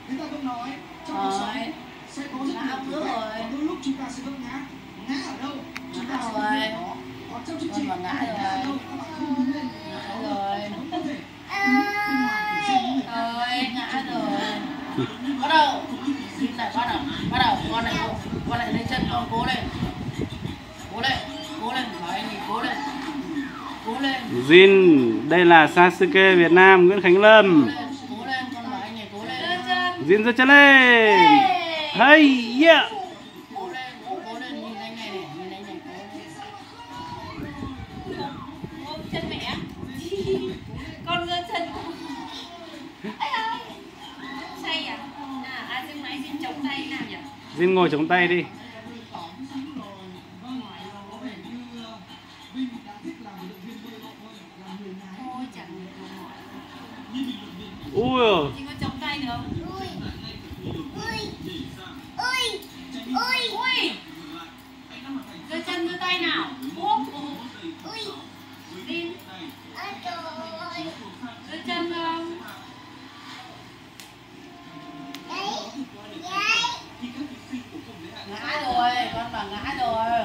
người ta vẫn nói trong cuộc sống sẽ có rất nhiều thử thách, và đôi lúc chúng ta sẽ vấp ngã. Ngã ở đâu chúng ta sẽ không biết nó. Còn trong chương trình ngã ở đâu các bạn không đứng lên rồi, có thể bên ngoài thì xem những người khác ngã rồi. Bắt đầu Jin này, bắt đầu con này lên chân, con cố lên nói anh nhìn cố lên Jin, đây là Sasuke Việt Nam, Nguyễn Khánh Lâm. cố lên con nói anh này cố lên Jin giơ chân lên. Hey yeah. cố lên nhìn anh này cố lên. Ôm chân mẹ. Con giơ chân. Ây ơi. Say à? Dương nãy Jin chống tay nào nhỉ? Jin ngồi chống tay đi. Thôi chẳng được mỏi. Ui. Jin có chống tay được không? Ui. Giơ chân giơ tay nào. Jin. Giơ chân không? Ngã rồi, con bảo ngã rồi.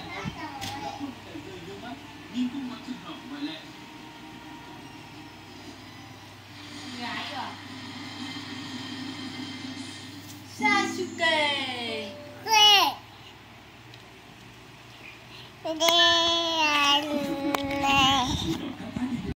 Gái rồi. Sasuke. Quê.